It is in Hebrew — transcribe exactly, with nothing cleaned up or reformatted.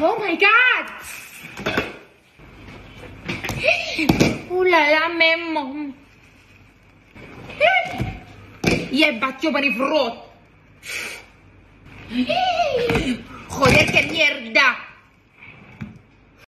Oh my God. Oh là là, Memo. Jebbat para frot. Joder, qué mierda.